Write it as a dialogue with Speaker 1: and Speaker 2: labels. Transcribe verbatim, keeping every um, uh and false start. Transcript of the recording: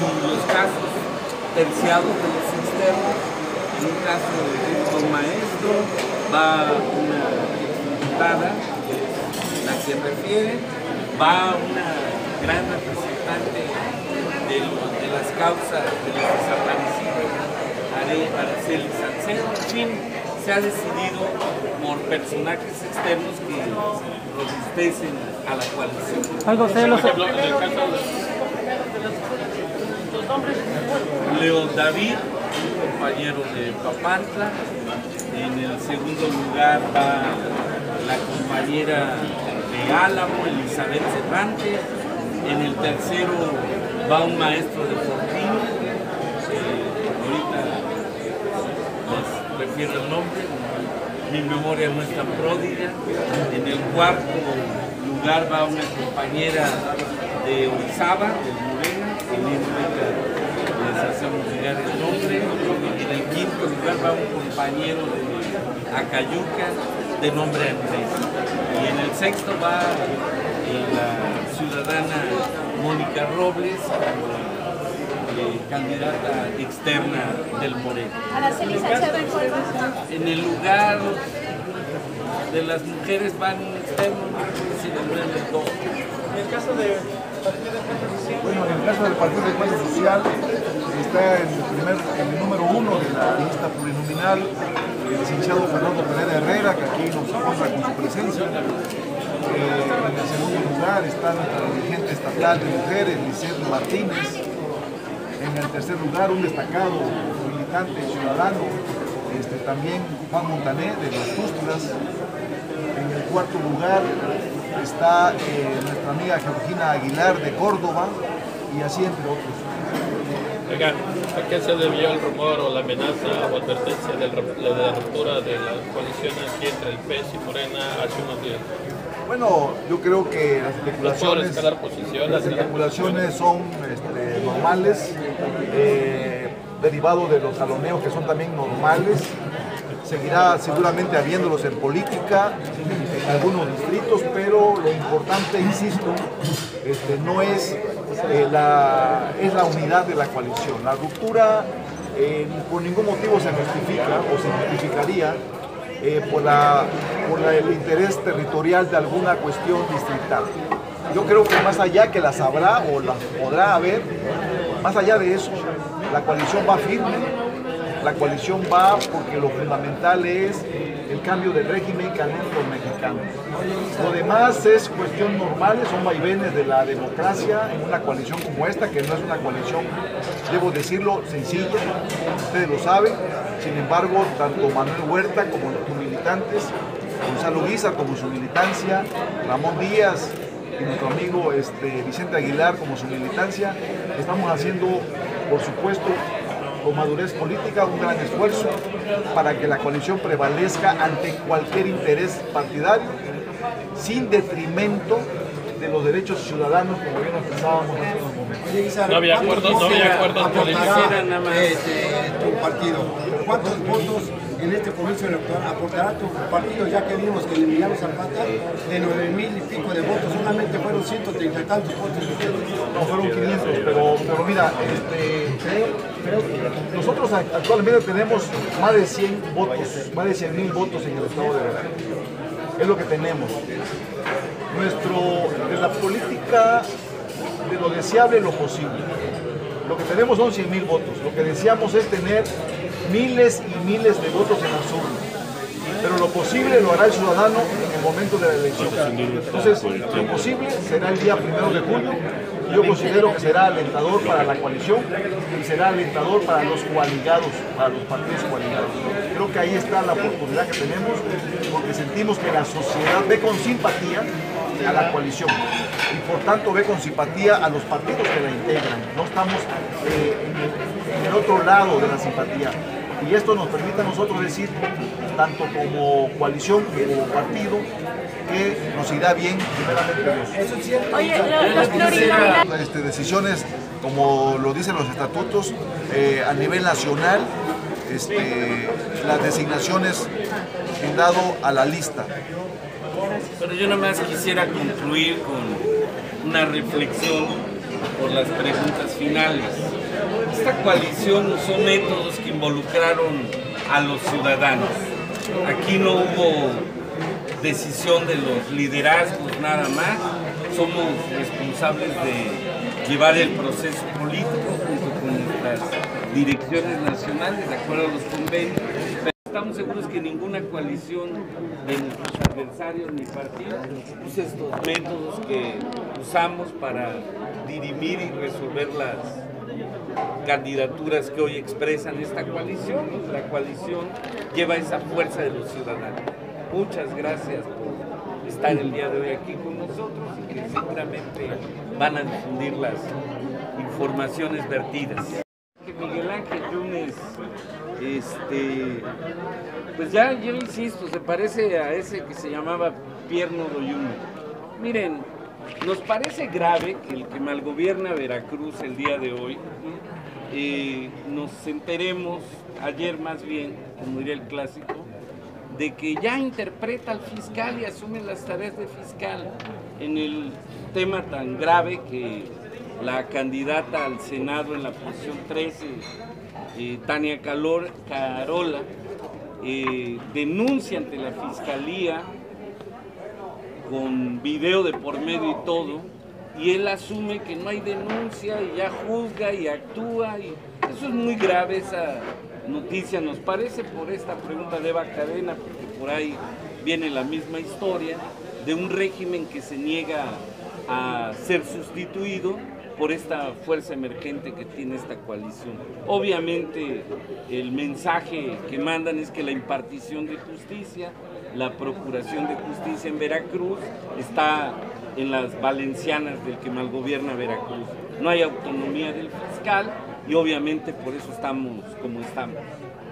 Speaker 1: los casos terciados de los externos, en un caso de un maestro, va una diputada, la que refiere, va una gran representante de, de las causas de los desaparecidos, Araceli Salcedo. En fin, se ha decidido por personajes externos que robustecen a la coalición.
Speaker 2: Algo se los...
Speaker 1: Leo David, compañero de Papantla. En el segundo lugar va la compañera de Álamo, Elizabeth Cervantes. En el tercero va un maestro de Fortín. Eh, ahorita les refiero el nombre, mi memoria no es tan pródiga. En el cuarto lugar va una compañera de Orizaba, de Morena, que les hacemos llegar el nombre. En el quinto lugar va un compañero de Acayuca, de nombre Andrés. Y en el sexto va eh, la ciudadana Mónica Robles, eh, candidata externa del Moreno.
Speaker 3: Araceli Salcedo,
Speaker 1: en el lugar de las mujeres van externos, si no en el dos.
Speaker 4: En el caso de
Speaker 5: Bueno, en el caso del Partido de Encuentro Social, está en el, primer, en el número uno de la lista plurinominal el licenciado Fernando Pereira Herrera, que aquí nos honra con su presencia. Eh, en el segundo lugar está nuestra dirigente estatal de mujeres, Lisette Martínez. En el tercer lugar, un destacado militante ciudadano, este, también Juan Montané, de las Tústulas. En el cuarto lugar está eh, nuestra amiga Georgina Aguilar de Córdoba, y así entre otros.
Speaker 6: Oiga, ¿a qué se debió el rumor o la amenaza o advertencia de la ruptura de la coalición aquí entre el P E S y Morena hace unos días?
Speaker 5: Bueno, yo creo que las especulaciones, las especulaciones son este, normales, eh, derivados de los jaloneos que son también normales. Seguirá seguramente habiéndolos en política, en algunos distritos, pero lo importante, insisto, este, no es, eh, la, es la unidad de la coalición. La ruptura eh, por ningún motivo se justifica o se justificaría eh, por, la, por la, el interés territorial de alguna cuestión distrital. Yo creo que más allá que las habrá o las podrá haber, más allá de eso, la coalición va firme. La coalición va porque lo fundamental es el cambio del régimen canónico mexicano. Lo demás es cuestión normal, son vaivenes de la democracia en una coalición como esta, que no es una coalición, debo decirlo, sencilla, ustedes lo saben. Sin embargo, tanto Manuel Huerta como sus militantes, Gonzalo Guizar como su militancia, Ramón Díaz y nuestro amigo este, Vicente Aguilar como su militancia, estamos haciendo, por supuesto, con madurez política, un gran esfuerzo para que la coalición prevalezca ante cualquier interés partidario, sin detrimento de los derechos ciudadanos, como bien nos pensábamos hace unos momentos.
Speaker 6: No había acuerdos, no había acuerdos políticos.
Speaker 7: Tu partido, ¿cuántos votos en este comienzo electoral aportará tu partido, ya que vimos que el Emiliano Zapata de nueve mil y pico de votos solamente fueron ciento treinta y tantos votos?
Speaker 5: No, fueron quinientos, pero, pero mira, este, creo, creo que nosotros actualmente tenemos más de cien votos, más de cien mil votos en el estado de Veracruz. Es lo que tenemos. Nuestro, de la política, de lo deseable, lo posible. Lo que tenemos son cien mil votos. Lo que deseamos es tener miles y miles de votos en las urnas. Pero lo posible lo hará el ciudadano en el momento de la elección. Entonces, lo posible será el día primero de julio. Yo considero que será alentador para la coalición y será alentador para los coaligados, para los partidos coaligados. Creo que ahí está la oportunidad que tenemos, porque sentimos que la sociedad ve con simpatía a la coalición y por tanto ve con simpatía a los partidos que la integran. No estamos eh, en, el, en el otro lado de la simpatía. Y esto nos permite a nosotros decir, tanto como coalición como partido, que nos irá bien primeramente Dios.
Speaker 3: Oye, los, los plurinominales.
Speaker 5: Este, decisiones, como lo dicen los estatutos, eh, a nivel nacional, este, las designaciones han dado a la lista.
Speaker 1: Pero yo nada más quisiera concluir con una reflexión por las preguntas finales. Esta coalición usó métodos que involucraron a los ciudadanos. Aquí no hubo decisión de los liderazgos nada más, somos responsables de llevar el proceso político junto con nuestras direcciones nacionales de acuerdo a los convenios. Pero estamos seguros que ninguna coalición de nuestros adversarios ni partidos usa estos métodos que usamos para dirimir y resolver las candidaturas que hoy expresan esta coalición. La coalición lleva esa fuerza de los ciudadanos. Muchas gracias por estar el día de hoy aquí con nosotros y que seguramente van a difundir las informaciones vertidas. Miguel Ángel Yunes, este, pues ya yo insisto, se parece a ese que se llamaba Pierno Doyuno. Miren, nos parece grave que el que malgobierna Veracruz el día de hoy, eh, nos enteremos, ayer más bien, como diría el clásico, de que ya interpreta al fiscal y asume las tareas de fiscal en el tema tan grave que la candidata al Senado en la posición trece, eh, Tania Calor, Carola, eh, denuncia ante la fiscalía con video de por medio y todo, y él asume que no hay denuncia y ya juzga y actúa, y eso es muy grave. Esa noticia nos parece, por esta pregunta de Eva Cadena, porque por ahí viene la misma historia de un régimen que se niega a ser sustituido por esta fuerza emergente que tiene esta coalición. Obviamente el mensaje que mandan es que la impartición de justicia, la procuración de justicia en Veracruz está en las valencianas del que malgobierna Veracruz. No hay autonomía del fiscal y obviamente por eso estamos como estamos.